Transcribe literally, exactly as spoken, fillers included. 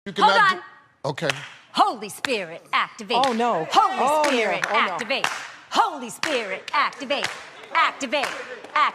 You Hold cannot on. do- Okay. Holy Spirit, activate. Oh, no. Holy Oh, no. Spirit, Oh, no. activate. Holy Spirit, activate. Activate. Activate.